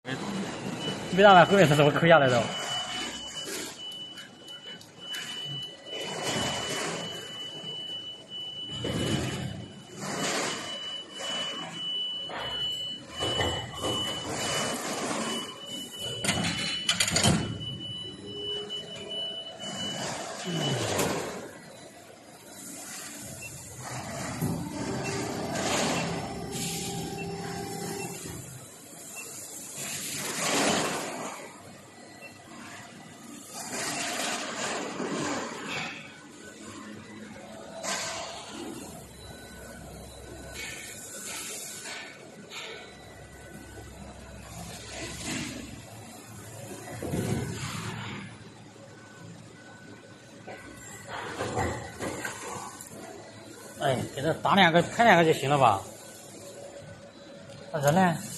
没打完后面是怎么扣下来的？哎，给他打2个，拍2个就行了吧？那人呢？